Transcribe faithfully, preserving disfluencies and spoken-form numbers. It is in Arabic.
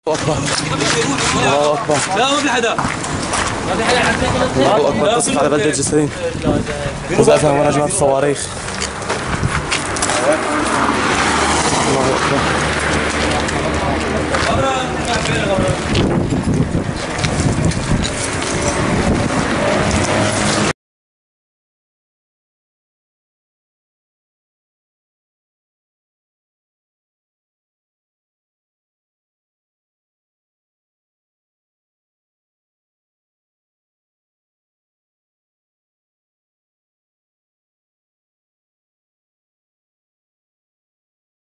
أكبر الله أكبر. لا ما في حدا. الله أكبر. تصف على بلدة جسرين وزافها ورا جماعة الصواريخ.